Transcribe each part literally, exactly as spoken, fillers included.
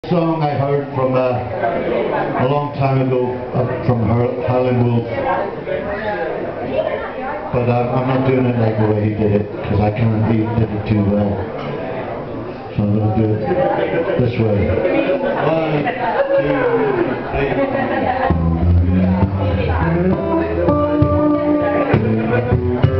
Song I heard from uh, a long time ago uh, from Harlan Wolf, but uh, I'm not doing it like the way he did it because I can't. He did it too well, so I'm going to do it this way. One, two, three.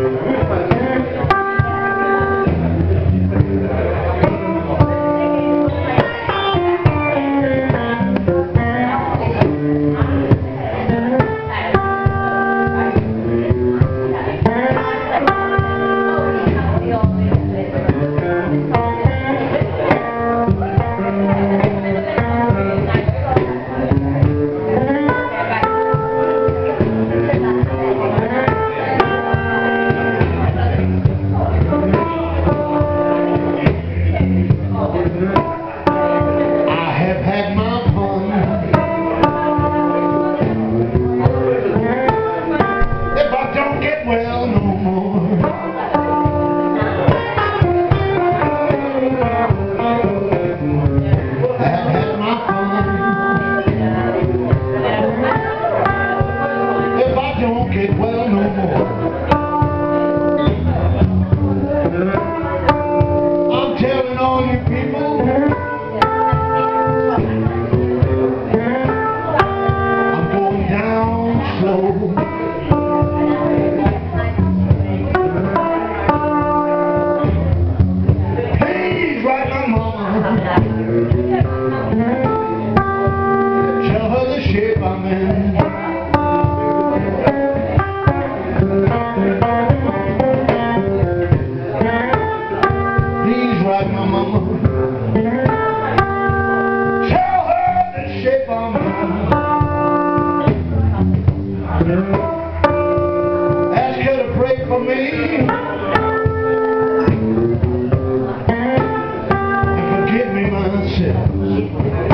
Ask her to pray for me and forgive me my sins.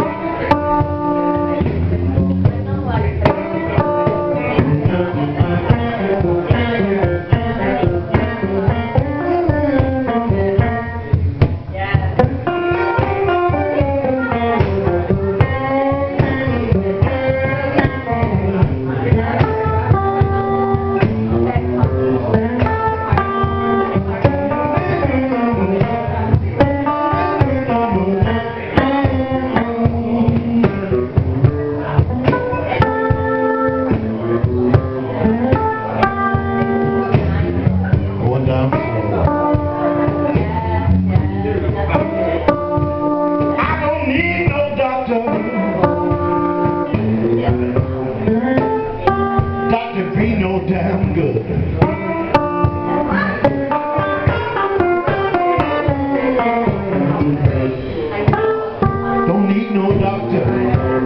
Doctor be no damn good. Don't need no doctor.